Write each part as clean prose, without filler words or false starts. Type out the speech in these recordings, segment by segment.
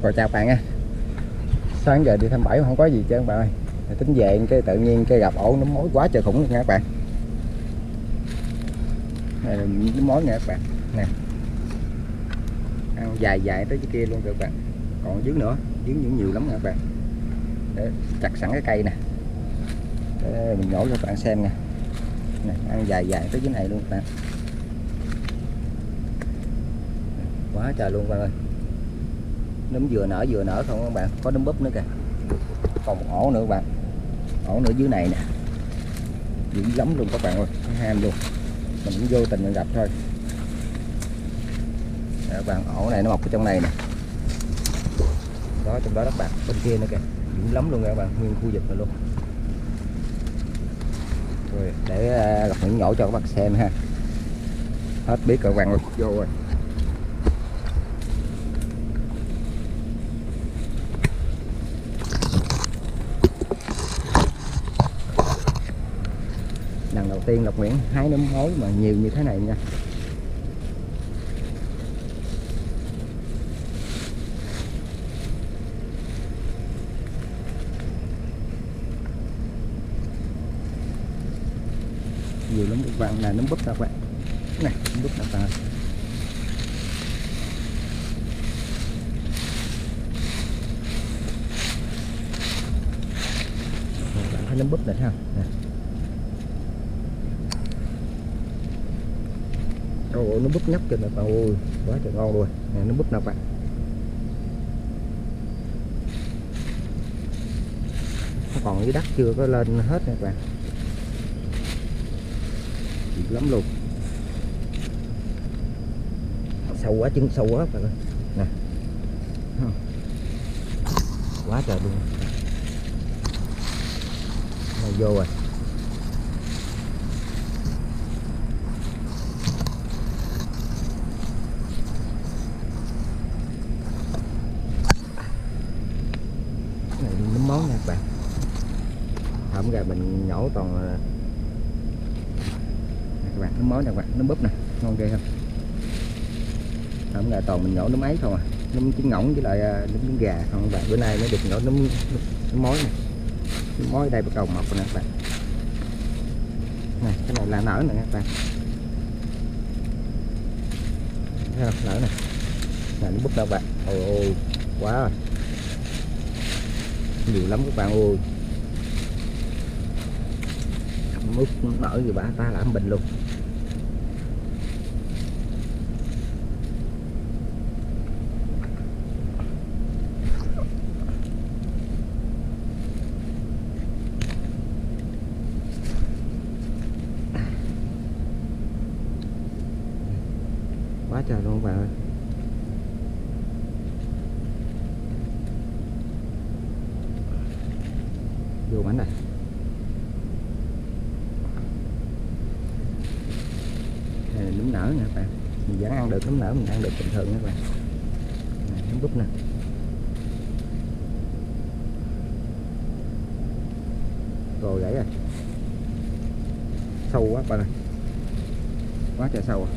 Rồi chào bạn nha. Sáng giờ đi thăm bẫy không có gì chứ các bạn ơi. Tính về cái tự nhiên cái gặp ổ nấm mối quá trời khủng luôn nha các bạn. Này là nấm mối nè các bạn. Nè. Ăn dài dài tới dưới kia luôn các bạn. Còn dưới nữa, dưới những nhiều lắm nha các bạn. Để chặt sẵn cái cây nè. Để mình nhổ cho các bạn xem nha. Nè, ăn dài dài tới dưới này luôn các bạn. Quá trời luôn các bạn ơi. Nấm vừa nở không các bạn, có nấm búp nữa kìa. Còn một ổ nữa các bạn, ổ nữa dưới này nè, dữ lắm luôn các bạn ơi, ham luôn. Mình cũng vô tình mình gặp thôi. Để các bạn, ổ này nó mọc ở trong này nè, đó trong đó các bạn, bên kia nữa kìa, dữ lắm luôn các bạn, nguyên khu vực này luôn. Rồi để lọc những nhổ cho các bạn xem ha, hết biết các bạn ơi, vô rồi. Lần đầu tiên Lộc Nguyễn hái nấm mối mà nhiều như thế này nha. Nhiều lắm các bạn, là nấm búp các bạn. Này, nấm búp các bạn. Bạn thấy nấm búp này ha. Ồ, nó búp nhóc kìa các bạn ơi, quá trời ngon luôn. Nè, nó búp nào bạn. Nó còn dưới đất chưa có lên hết nè các bạn. Dữ lắm luôn. Sâu quá, chân sâu quá các bạn ơi. Nè. Quá trời luôn. Này vô rồi. Nấm món nha các bạn. Không ra mình nhổ toàn nè các bạn, nấm món nè các bạn, nấm búp nè, ngon ghê không? Không ra toàn mình nhổ nấm ấy không à, nấm trứng ngỗng với lại nấm gà không các bạn. Bữa nay mới được nhổ nấm mối nè, nấm mối đây bắt đầu mọc rồi nè các bạn. Này, cái này là nở nè các bạn. Thấy không? Nở nè. Này nấm búp đâu bạn. Ôi quá rồi. Nhiều lắm các bạn ơi. Mướp nở gì bạn ta làm bình luôn. Quá trời luôn các bạn ơi. Vô bánh này. Này là nấm nở nè các bạn. Mình vẫn ăn được nấm nở, mình ăn được bình thường nha các bạn. Này, nấm búp nè. Rồi gãy rồi. Sâu quá các bạn ơi. Quá trời sâu à.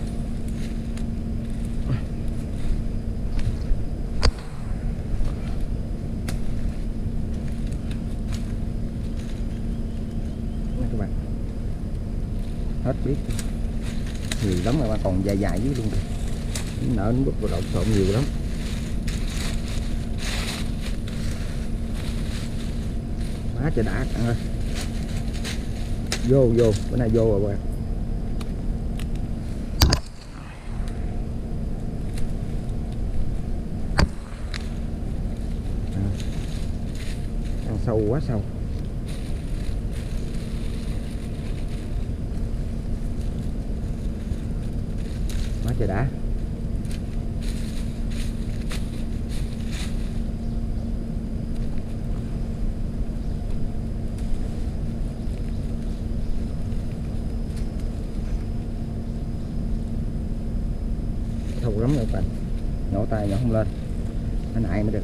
Các bạn hết biết, nhiều lắm mà còn dài dài dưới luôn kìa. Nở nó bút lộn xộn nhiều lắm. Quá trời đã bạn ơi. Vô bữa nay vô rồi bạn. Ăn sâu quá sâu. Quá trời đã. Thù lắm rồi các bạn. Nhổ tay nhổ không lên. Cái này mới được.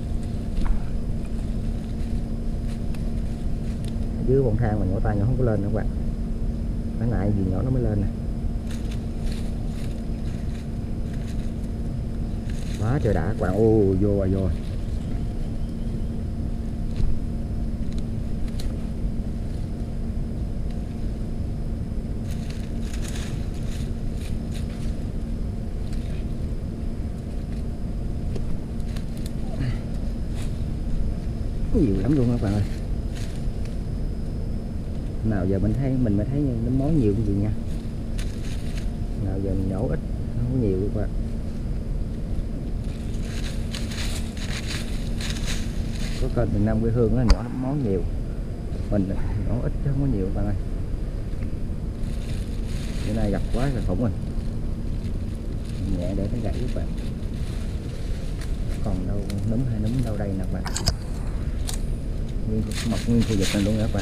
Dưới bông thang mà nhổ tay nhổ không có lên nữa các bạn. Cái này gì nhỏ nó mới lên nè. Quá trời đã các bạn. Ô vô rồi. nhiều lắm luôn các bạn ơi. Nào giờ mình mới thấy nấm mối nhiều cái gì nha. Nào giờ mình nhổ ít, không có nhiều các bạn. Có kênh miền Nam quê hương nó nhỏ nấm mối nhiều, mình nhỏ ít chứ không có nhiều các bạn ơi. Bữa nay gặp quá là khủng rồi, nhẹ để nó gãy các bạn. Còn đâu nấm hay nấm đâu đây nè các bạn, mọc nguyên khu vực này luôn các bạn.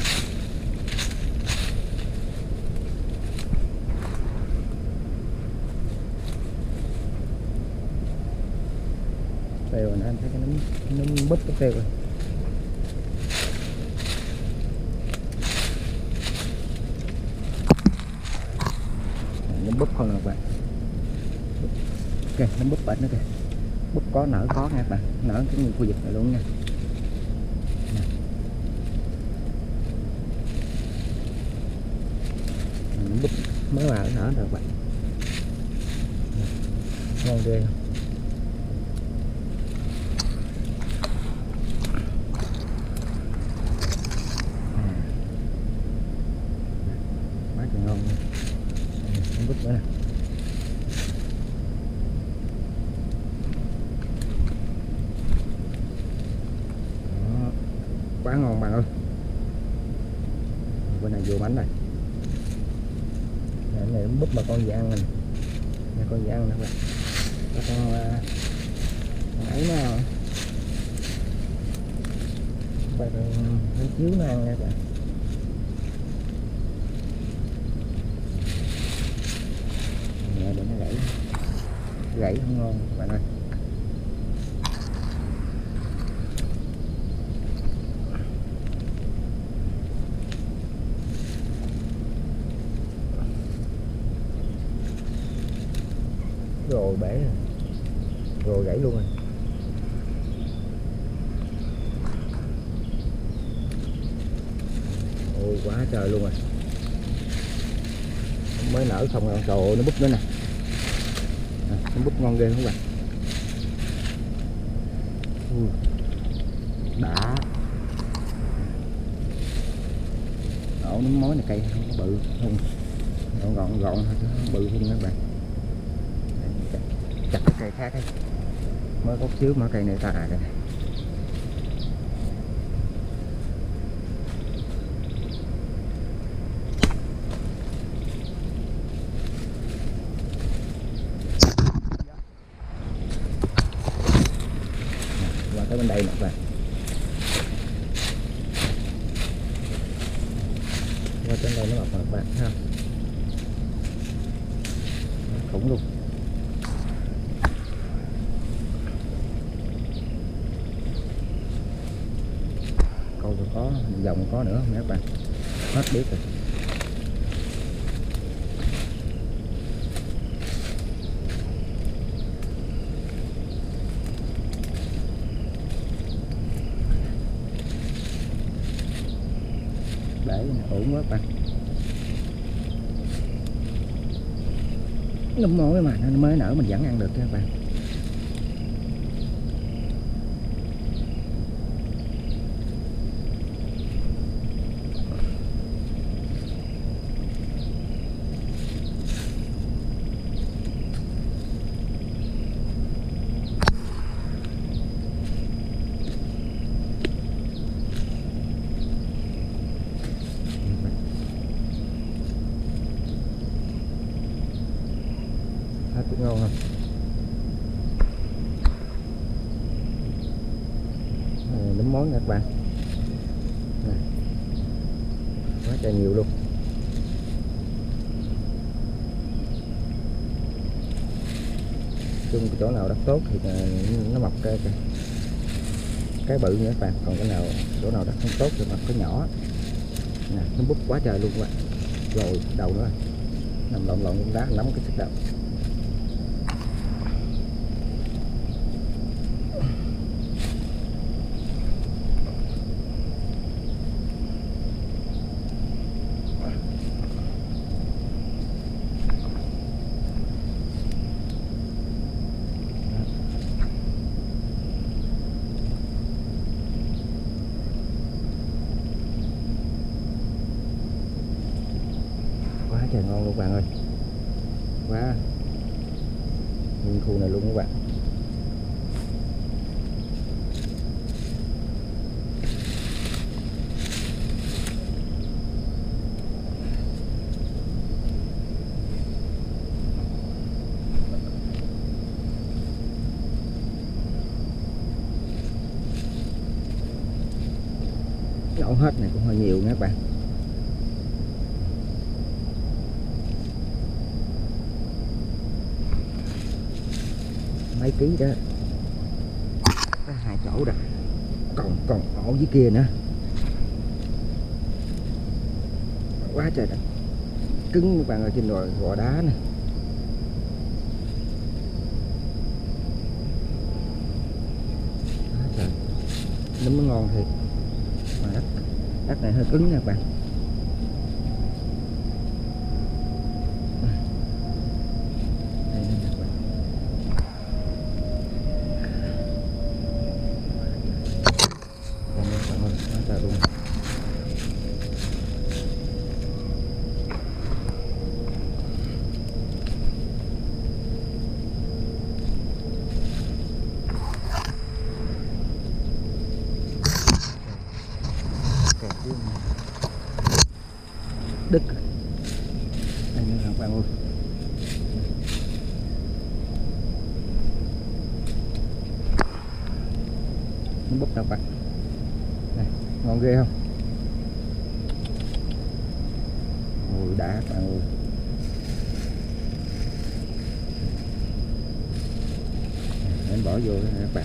Teo nè, anh thấy cái nấm búp cái teo rồi. Nấm búp không nè các bạn. Ok, nấm búp bệnh nữa kìa. Búp có nở có nha các bạn, nở cái nguyên khu vực này luôn nha. Nấm búp mới là nở rồi các bạn. Ngon ghê không? Quá trời ngon luôn. Nấm búp nữa nè. Đó, quá ngon bạn ơi. Bên này vô bánh này. Cái này nấm búp mà con gì ăn này. Nha, con gì ăn nè các bạn. Con ấy nó bạn nó chiếu nó ăn nha các bạn. Để nó gãy không ngon các bạn ơi. Rồi bể rồi gãy luôn rồi. Ôi quá trời luôn rồi, mới nở xong rồi. Trời ơi, nó búp nữa nè. Nó búp ngon ghê không các bạn. Đã. Ổ nấm mối này cây không có bự, không gọn thôi chứ không bự hơn các bạn. Chặt cái cây khác ấy. Mới có xíu mà cây này ta đây này. Qua tới bên đây nè các bạn. Qua trên đây nó mọc các bạn ha. Khủng luôn. Câu có dòng có nữa không các bạn, hết biết rồi. Để ổn quá các bạn. Nấm mối mà nó mới nở mình vẫn ăn được các bạn. Cũng ngon không? Nấm món nha các bạn. Quá trời nhiều luôn. Chung chỗ nào đất tốt thì nó mọc cái bự nha các bạn, còn cái nào chỗ nào đất không tốt thì mọc cái nhỏ nè. Nó búp quá trời luôn các bạn. Rồi đầu nữa nằm lộn trong đá lắm cái sức đầu. ngon luôn các bạn ơi, quá nguyên khu này luôn các bạn. Nhổ hết này cũng hơi nhiều nha các bạn. Mấy ký đó, có 2 chỗ rồi, còn ổ dưới kia nữa, quá trời đất, cứng các bạn ơi, trên gò đá nè. Trời, nấm nó ngon thiệt mà đất này hơi cứng nha các bạn. Đây nè các bạn. Còn đây các bạn ơi, quá trời luôn. Đứt đây nữa các bạn ơi. Nó búp các bạn này, ngon ghê không? Ôi đã các bạn ơi. Em bỏ vô đó các bạn.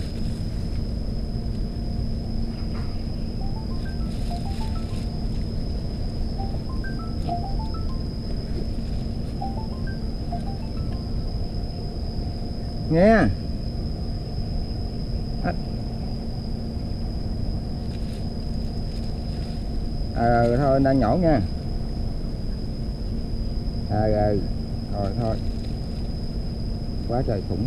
Nghe thôi đang nhổ nha. Thôi quá trời khủng.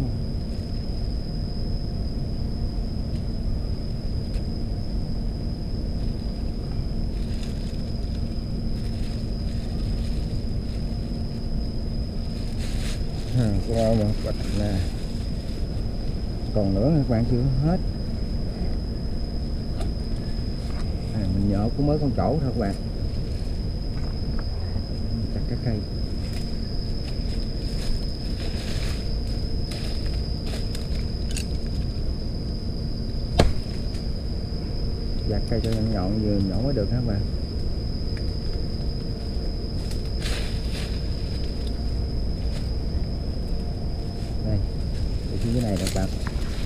Một bịch nè, còn nữa các bạn, chưa hết. Mình nhổ cũng mới con chỗ thôi các bạn. Chặt cái cây. Chặt cây cho nhọn vừa nhổ mới được các bạn. Đây, để phía dưới này các bạn.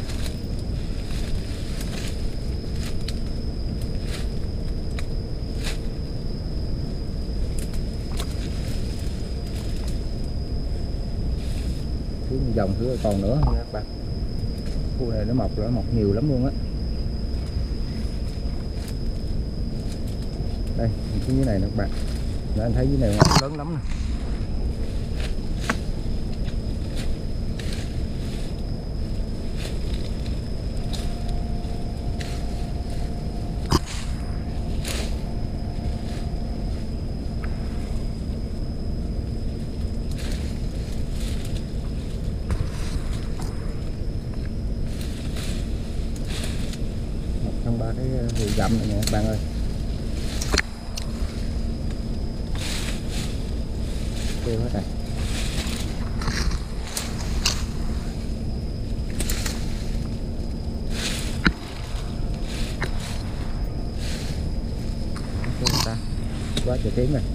Dòng thứ còn nữa nha các bạn. Khu này nó mọc nhiều lắm luôn á. Đây cái dưới này nè các bạn, để anh thấy dưới này lớn lắm nè. Trong 3 cái bụi rậm này nè các bạn ơi. Kêu hết rồi. Ta quá trời tím rồi.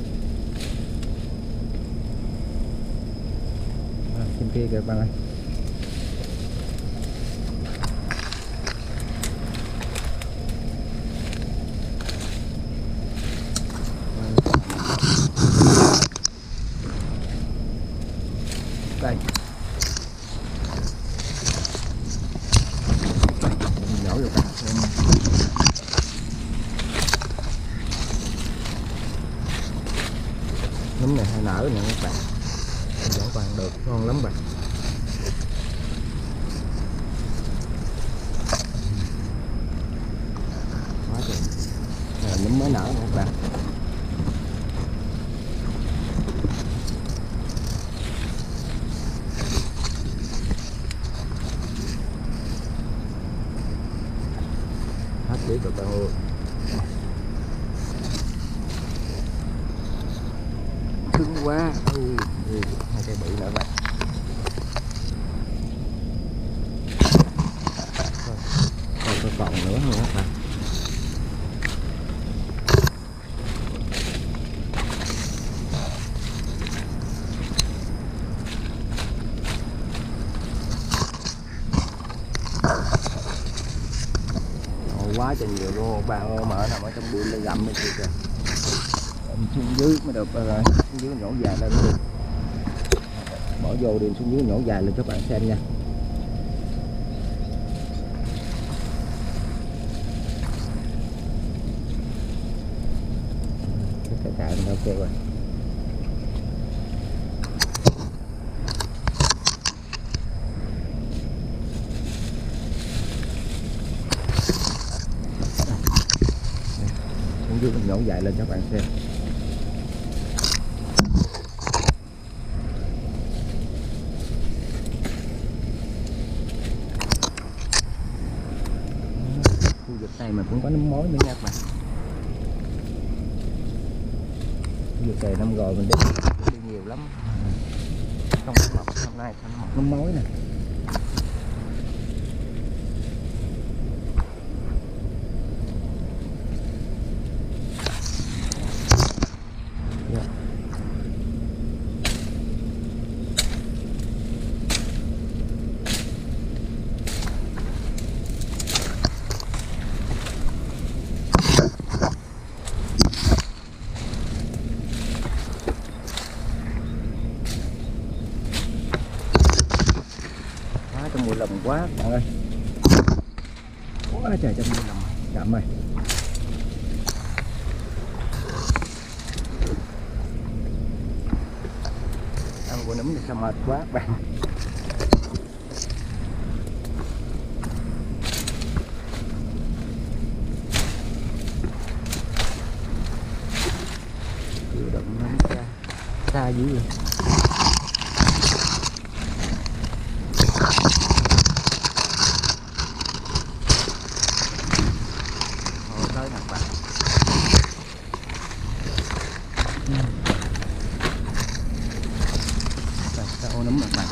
Trên kia kìa các bạn ơi. Đây nhổ vô cả nấm này hay nở nè các bạn, vẫn còn được, ngon lắm bạn. Quá trời nấm mới nở nè các bạn. hết biết rồi bạn ơi. Cứng quá. Hai cây bự nữa bạn. Còn còn nữa không các bạn. Quá trời nhiều luôn bạn ơi, mở nằm ở trong bụi lên gặm mới kìa. Xuống dưới mới được, xuống dưới nhổ dài lên mới được. Bỏ vô đi, xuống dưới nhổ dài lên cho bạn xem nha. Cái cài mình ok rồi. Dưới mình nhổ dài lên cho bạn xem. Khu vực này mà cũng có nấm mối nữa nha các bạn. Khu vực này năm rồi mình đi nhiều lắm. Không mọc hôm nay không mọc nấm mối nè. Trong mùa lồng quá bạn ơi, quá trời trong mùa lồng chậm rồi. Ăn của nấm thì sao mệt quá bạn. Chịu đựng nấm xa dữ rồi. Sao nấm bạn.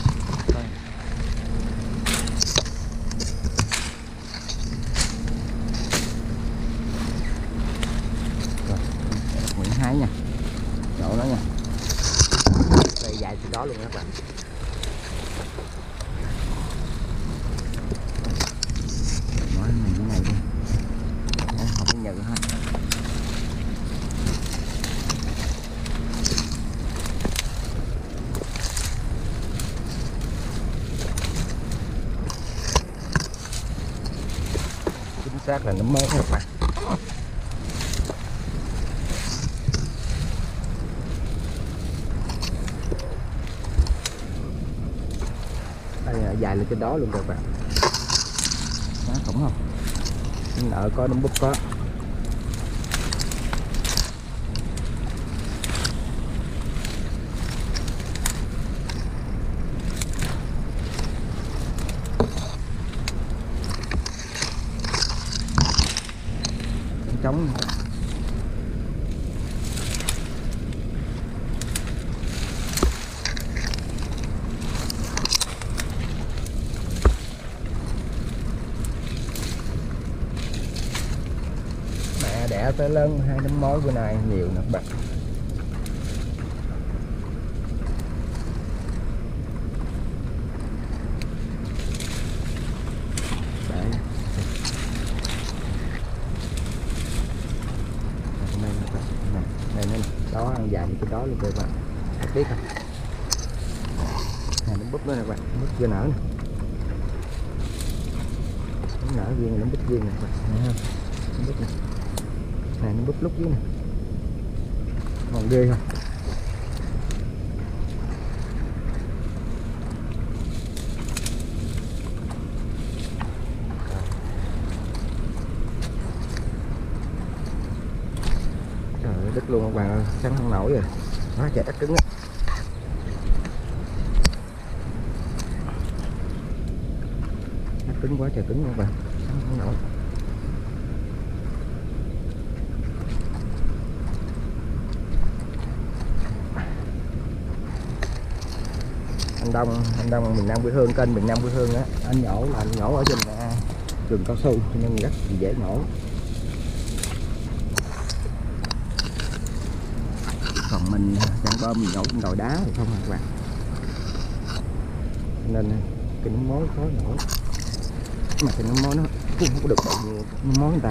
Rồi, Nguyễn hái nha, nhổ nó nha. Đây dài từ đó luôn các bạn. Nói này cái này đi, không có nhận hết. Xác là nấm mối các bạn. Đây là dài lên trên đó luôn các bạn. Đó, khủng không? Nợ có nấm búp có. Trống mẹ đẻ tới lớn hai nấm mối bữa nay nhiều nè bạn. Đó ăn dài cái đó luôn các bạn, biết không? Này nó búp nữa nè các bạn, búp chưa nở nè, nó nở viên, nó búp viên nè các bạn, thấy không? Nó búp nè, này nó búp lúc dưới nè, còn ghê không? Trời ơi, đứt luôn các bạn ơi, sắn không nổi rồi, quá trời đất cứng á. Cứng quá trời cứng các bạn, sắn không nổi. anh Đông miền Nam quê hương, kênh miền Nam quê hương á, anh nhổ là anh nhổ ở trên rừng cao su cho nên rất dễ nhổ. Còn mình chẳng bơm mình nhổ trên đồi đá thì không các bạn, nên cái nấm mối khó nhổ, mà cái nấm mối nó cũng không có được bao nhiêu nấm mối người ta.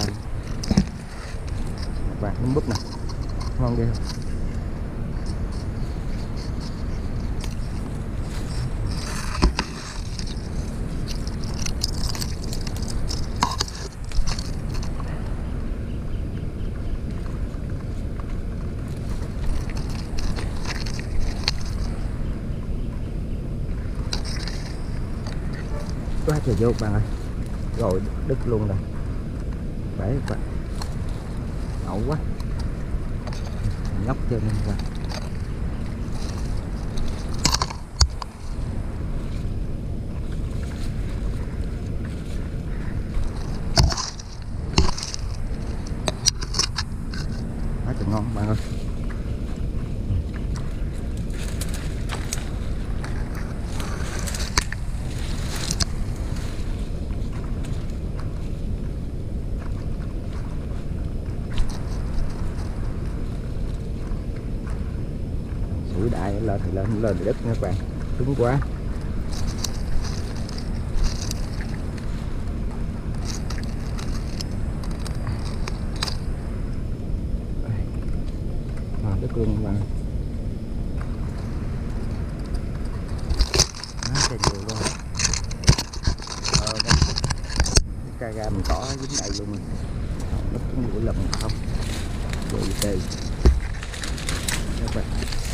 Các bạn nấm búp nè, ngon ghê không? Quá trời vô bạn ơi, rồi đứt luôn rồi, bể các bạn, ngậu quá, nhóc chân các bạn. Quá trời ngon các bạn ơi. Sủi đại lên thì lên đất nha các bạn, cứng quá. Đất luôn các bạn. Trời nhiều luôn. Cái ra mình cỏ dính đây luôn. Đất cũng nhiều lần không. Rồi tê. Các bạn.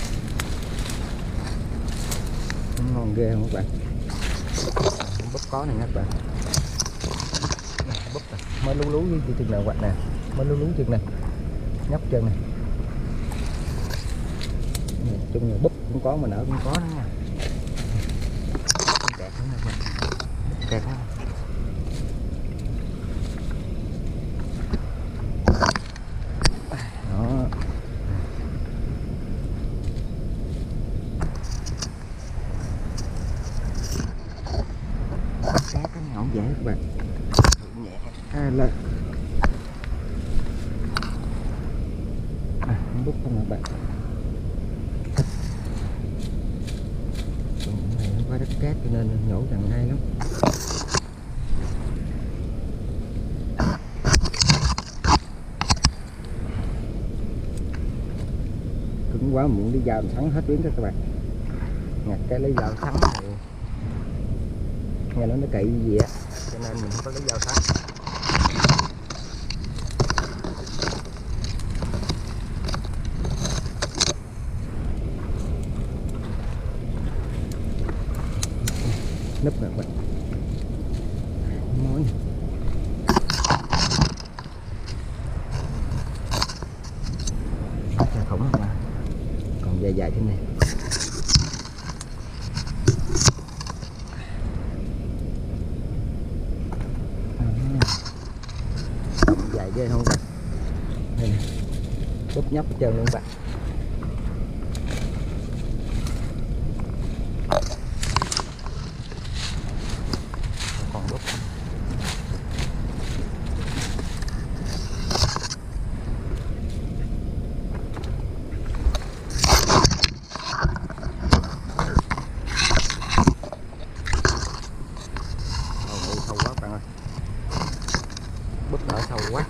Ngon ghê không các bạn? Búp có này nha các bạn. Búp này. Mới lú lú với chân nào quạt nè, mới lú lú chân này, nhóc chân này. Chung là búp cũng có mà nở cũng có đó nha. Kẹt nữa nè, kẹt đó. Đó. Cá cái ngọn dễ các bạn. Nhẹ lên. Bút không các bạn. Này nó có đất cát cho nên nhổ càng hay lắm. Cứng quá muốn đi dao thắng hết tuyến các bạn. Ngặt cái lấy dao thắng này nghe nó kỵ gì á, cho nên mình không có lấy dao thắng. Núp nè các bạn, mối khủng không à, còn dài dài trên này. Dài ghê không các bạn, đây nè, búp nhóc hết trơn luôn các bạn. Còn búp sâu quá các bạn ơi, búp nở sâu quá.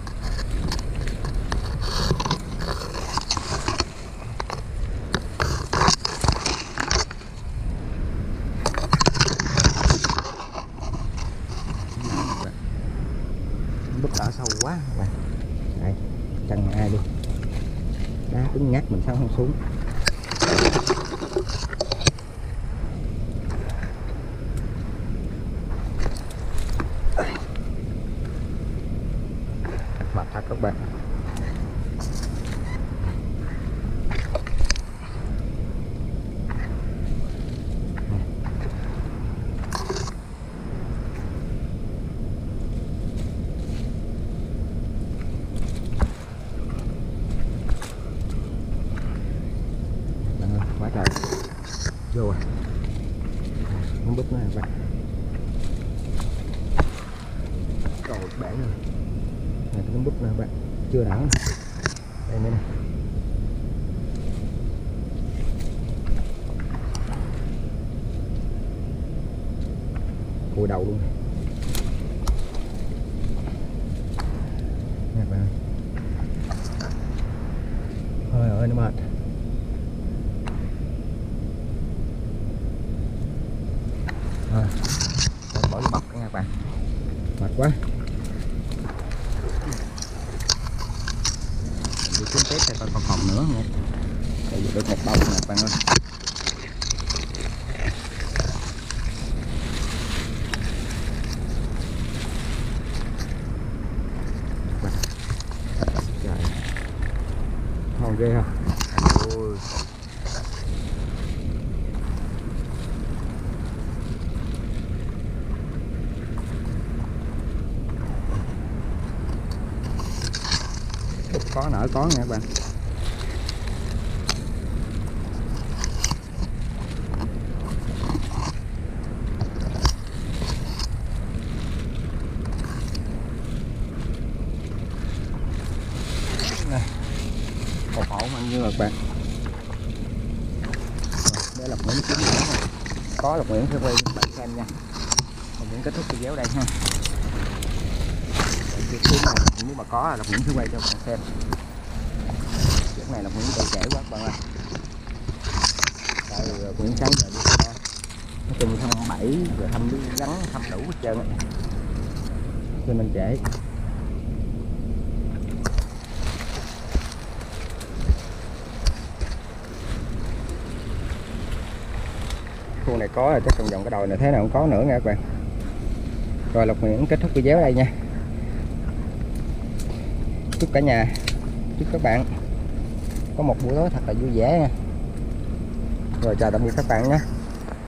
Búp đỏ sâu quá các bạn. Đây, chân ai đi, đá cứng ngắt mình sao không xuống. Mệt thật các bạn. Quá trời vô rồi. nấm búp nữa các bạn. Còn một bản nữa. Này cái nấm búp nè các bạn, chưa nở. Đây nữa nè. Cùi đầu luôn nè các bạn. Ôi ơi nó mệt. Rồi, bỏ vô bọc nha các bạn. Mệt quá. Mình đi kiếm tiếp thì coi còn nữa nha. Đây được một bông nè các bạn ơi. Trời. Ngon ghê không? Ôi. Có nở có nha các bạn. Này, một ổ ăn như các bạn. Để lọc miếng kiếm có lọc miếng sẽ quay các bạn xem nha. Lọc miếng kết thúc video đây ha. Này, nếu mà có lọc miếng sẽ quay cho các bạn xem. Cái này là miếng cây trễ quá các bạn ơi. Tại miếng sáng giờ đi ra. Nói chung thăm 7 rồi thăm rắn thăm đủ hết trơn á. Cho nên trễ. Khu này có là chắc trong vòng cái đồi này thế nào cũng có nữa nha các bạn. Rồi Lộc Nguyễn kết thúc video ở đây nha. Chúc cả nhà, chúc các bạn có một buổi tối thật là vui vẻ nha. Rồi chào tạm biệt các bạn nhé.